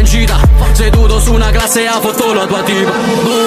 in gita, seduto su una classe a foto la tua tipa.